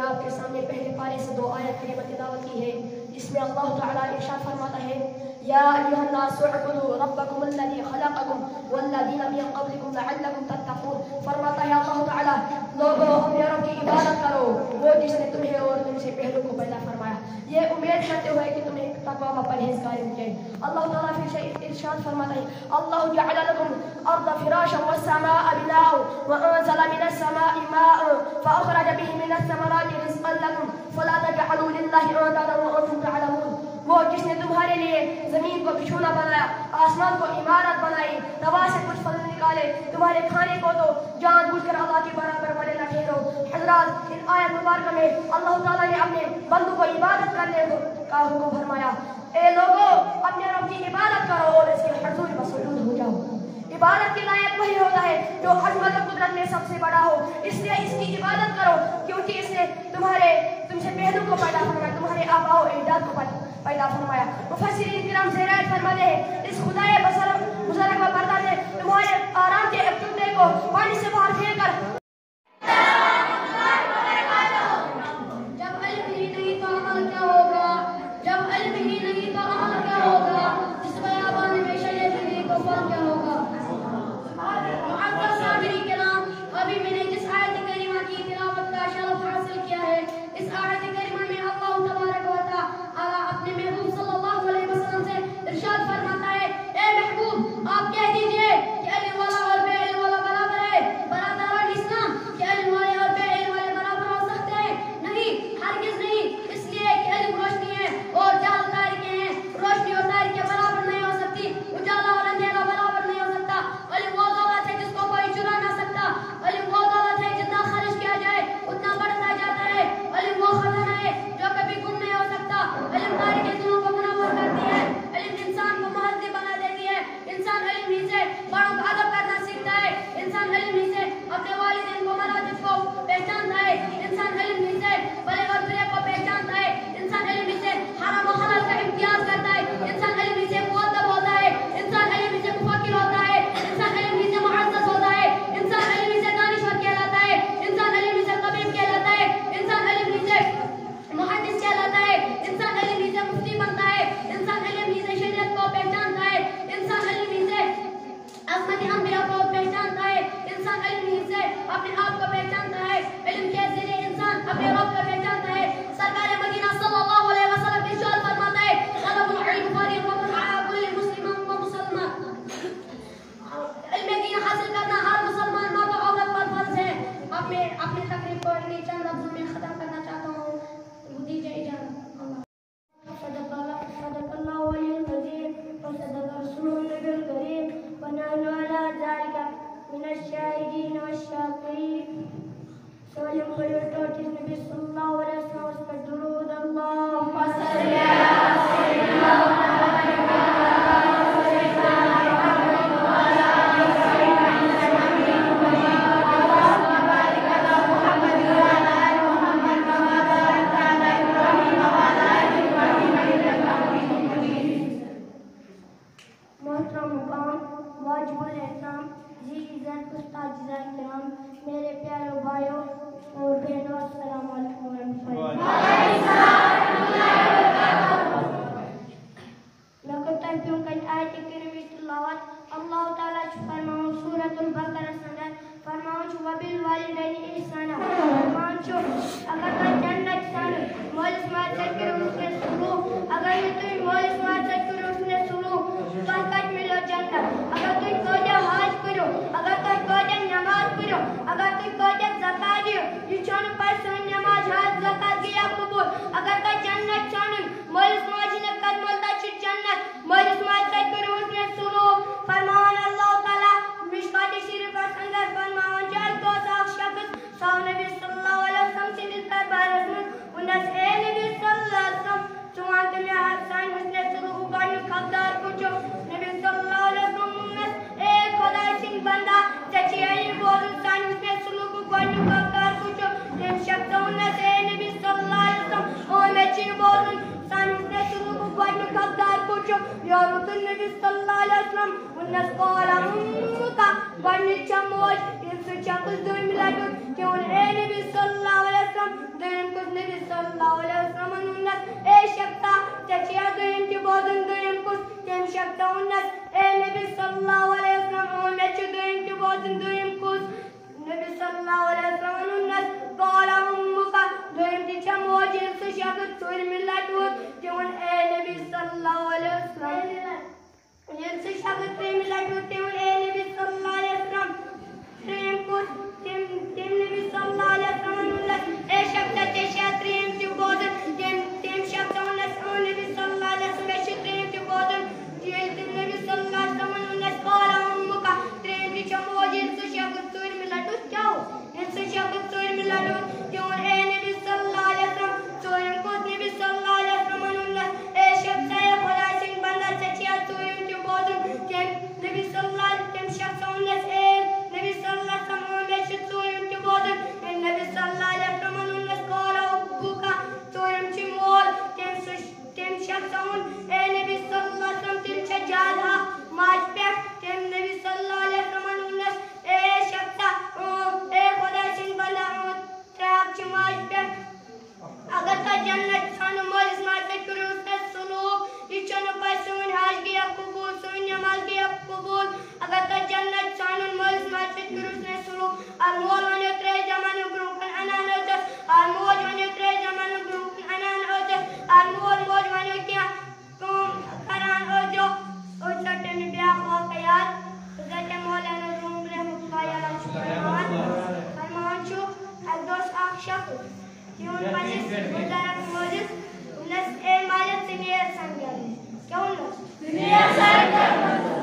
نے آپ کے سامنے پہلے پارے سے 2 آیت کریمہ تلاوت کی ہے، جس میں اللہ تعالیٰ ارشاد فرماتا ہے یا ایھا الناس اعبدوا ربکم الذی خلقکم والذین من قبلکم لعلکم تتقون۔ فرماتا ہے اللہ تعالیٰ لوگوں اپنے رب کی عبادت کرو، وہ جس نے تمہیں اور تم سے پہلو کو پیدا فرمایا، یہ امید کرتے ہوئے کہ تمہیں تقویٰ و پرہیزگاری ملے۔ اللہ تعالیٰ پھر سے ارشاد فرماتا ہے اللہ جعل لکم الارض فراشا والسماء بناء وانزل من السماء ماء فاخرج به من الثمرات رزقا لکم فلا تجعلوا للہ اندادا وانتم تعلمون۔ وہ جس نے تمہارے لیے زمین کو بچھونا بنایا، آسمان کو عمارت بنائی، ہوا سے کچھ پھل نکالے، تمہارے کھانے کو تو جان بوجھ کر اللہ کے برابر بڑے نہ ٹھہرو۔ حضرات، ان آیت مبارکہ میں اللہ تعالیٰ نے اپنے بندوں کو عبادت کرنے کا حکم فرمایا۔ اے لوگوں، اپنے رب کی عبادت کرو اور اس کے حضور میں سجود ہو جاؤ۔ عبادت کے لائق وہی ہوتا ہے جو عظمت و قدرت میں سب سے بڑا ہو، اس لیے اس کی عبادت کرو کیونکہ اس نے تم سے پہلو کو پیدا فرمایا، تمہارے آباء و اجداد کو پیدا فرمایا۔ مفسرین کرام زیرات فرماتے ہیں اس خدائے بزرگ و برتر نے تمہارے آرام کے ایک ٹکڑے کو پانی سے باہر پھینک کر جب علم ہی نہیں تو عمل کیا ہوگا، جب علم ہی نہیں تو عمل کیا ہوگا، جس بیابان میں شریعت نہیں تو فن کیا ہوگا۔ معزز سامعین کرام، ابھی میں نے جس آیت کریمہ کی تلاوت کا شرف حاصل کیا ہے، اس آیت کریمہ میں اللہ تبارک و تعالی اپنے محبوب صلی اللہ علیہ وسلم سے ارشاد فرماتا ہے اے محبوب آپ کہہ دیجئے کہ علم والا اور بے علم والا برابر ہے۔ برادران اسلام، کہ علم والے اور بے علم والے برابر ہو سکتے ہیں؟ نہیں، ہرگز نہیں، اس لیے کہ علم روشنی ہے اور جہل تاریکی ہے۔ روشنی اور تاریکی برابر نہیں ہو سکتی، اجالا اور اندھیرا برابر نہیں ہو سکتا۔ علم وہ دولت ہے جس کو کوئی چرا نہ سکتا، علم وہ دولت ہے جتنا خرچ کیا جائے اتنا بڑھتا جاتا ہے، علم وہ خزانہ ہے جو کبھی گم نہیں ہو سکتا۔ علم تاریکی دلوں کو منور کرتی ہے، علم انسان کو مہذب بنا دیتی ہے، انسان علم ہی سے بڑوں کا ادب کرنا سیکھتا ہے، انسان علم ہی سے اپنے والدین کو مراتب کو پہچانتا ہے، انسان علم ہی سے بڑے اور برے کو پہچانتا ہے، انسان علم ہی سے حرام و حلال کا امتیاز کرتا ہے، انسان علم ہی سے مؤدب ہوتا ہے، انسان علم ہی سے مفکر ہوتا ہے، انسان علم ہی سے معزز ہوتا ہے، انسان علم ہی سے دانشور کہلاتا ہے، انسان علم ہی سے طبیب کہلاتا ہے، انسان علم ہی سے محدث کہلاتا ہے، انسان علم ہی سے مفتی بنتا ہے، انسان علم ہی سے شریعت کو پہچانتا ہے، انسان علم ہی سے عظمت انبیاء کو پہچانتا ہے، انسان علم ہی سے اپنے آپ کو پہچانتا ہے، علم کے ذریعے انسان اپنے رب کو پہچانتا ہے۔ سرکار مدینہ صلی اللہ علیہ وسلم ارشاد فرماتا ہے طلب العلم فریضۃ علی کل مسلم و مسلمہ، علم دین حاصل کرنا ہر مسلمان مرد و عورت پر فرض ہے۔ اب میں اپنی تقریب کو انہیں چند لفظوں میں ختم کرنا چاہتا ہوں، دیجیے اجازت۔ صدق اللہ علیہ العظیم وصدق رسول النبی الکریم ونحن علی ذلک من الشاہدین والشاکرین۔ سوالیم قلیوٹو جس نبی صلی اللہ علیہ وسلم اس پر درود اللہم صلی علی سیدنا محترم مقام، واجب الاحترام، ذی عزت استاذ کرام، میرے پیارے بھائیوں اور بہنوں، السلام علیکم ورحمۃ اللہ۔ میں کرتا ہوں کہ آیت کریمہ تلاوت اللہ تعالیٰ فرماؤں سورۃ البقرہ سندر فرماؤں وبالوالدین احسانا، فرماؤں اگر تو جنت سن مولس مات سے کرو اس نے سنو، اگر یہ تو مولس مات سے کرو اس نے سنو تو کٹ ملو جنت، اگر تو کوجا حج کرو، اگر تو کوجا نماز پڑھو، اگر تو کوجا زکات دیو، یہ چون پر سن نماز حج زکات گیا قبول، اگر تو جنت چون مولس مات نے قد ملتا چھ جنت، مولس مات سے کرو اس نے سنو۔ فرمان اللہ تعالیٰ مشکات شریف اندر فرمان جل کو ساخ شخص سو نبی صلی اللہ علیہ وسلم سے دل پر بارسمت انس اے نبی صلی اللہ علیہ وسلم چوان تمہیں حسین مسلح سلوک گاڑی خبردار کچھو نبی صلی اللہ علیہ وسلم انس اے خدا سنگ بندہ چچی علی بول حسین مسلح سلوک گاڑی خبردار کچھو نبی شخص انس اے نبی صلی اللہ علیہ وسلم او نچی بول حسین مسلح سلوک گاڑی خبردار کچھو یا رسول نبی صلی اللہ علیہ وسلم انس قولا امکا گاڑی چموش انس شخص دوئی ملائٹو کہ ان اے نبی صلی اللہ علیہ وسلم دن sallallahu alaihi wasallam unnas qala ummuka doim ti chamo jil su shagat sur millatut timun e nabi sallallahu alaihi wasallam jil su shagat sur millatut timun e nabi sallallahu alaihi wasallam trim kut tim nabi sallallahu alaihi wasallam unnas e shakta te shatrim ti bodan tim shakta unnas nabi sallallahu alaihi wasallam shatrim ti bodan jil nabi sallallahu alaihi wasallam unnas qala ummuka trim ti chamo jil su shagat sur millatut kya Insu shabat sur miladut timun e nabi sallallahu alaihi wasallam soyum kut nabi sallallahu alaihi wasallam unnas e shakta e khuda sing banda chachiya soyum ti bodum tim nabi sallallahu alaihi wasallam shakta unnas e nabi sallallahu alaihi wasallam me shit soyum ti bodum e nabi sallallahu alaihi wasallam unnas qala ubbuka soyum ti mol tim shakta un e nabi sallallahu alaihi wasallam tim chajala maj pe tim nabi sallallahu alaihi wasallam unnas e shakta اگر تا جنت سانو malls مارتے کرو اس سلوک اچھانو پاس سون حاج گیا قبول سون نماز گیا قبول اگر تا جنت سانو مالس مارتے کرو اس سلوک المول ونی ترے زمانو گروکن انان اوتس المول ونی ترے زمانو گروکن انان اوتس المول موج ونی کیا کران اوتو اوتسا تیمی بیا خواہ قیاد حضرت مولانا روم رحمت اللہ فرمان شو الدوس آخ شخص Yun panis udarak modus unas e malat senior sanggar. Kya unas? Senior sanggar.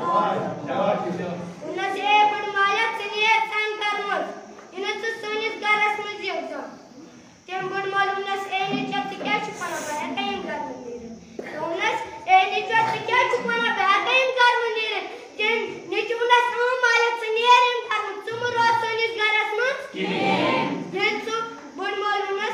Unas e pun malat senior sanggar mod. Unas sunis garas mujibsa. Tembur mod unas e ni chat kya chupana ba kain gar mundire. Unas e ni chat kya chupana ba kain gar mundire. Tem ni unas malat senior gar mod. Sumuro sunis garas mod. Yensu bun mod unas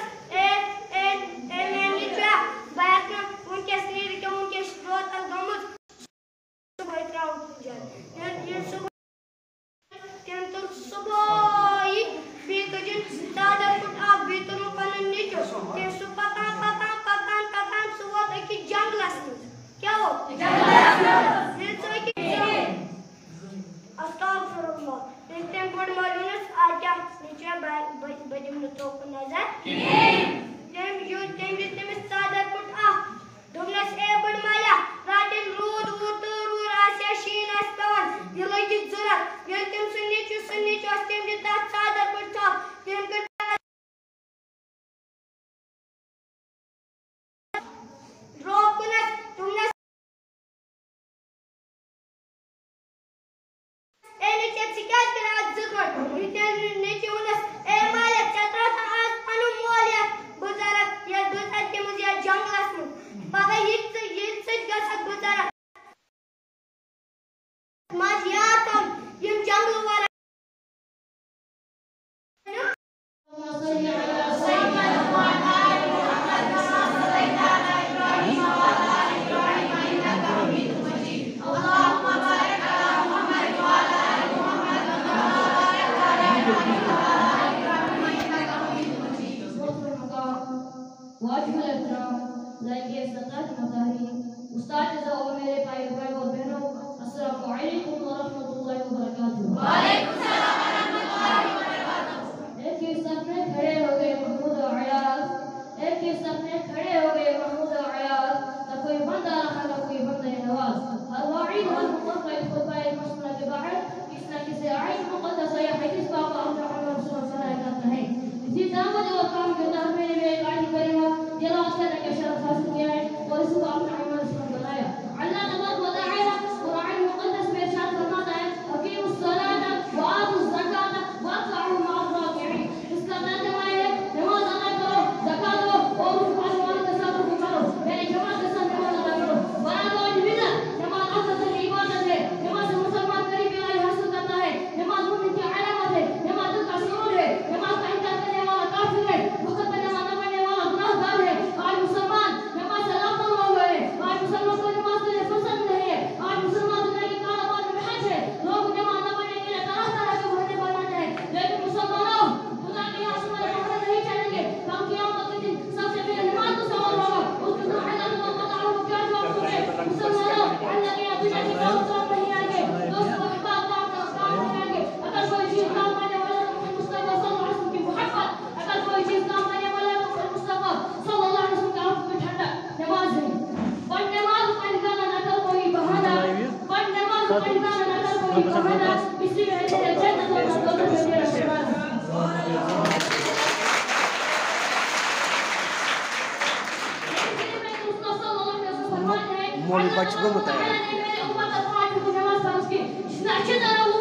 مولوی بچ گوٚمُت جس نے اچھی طرح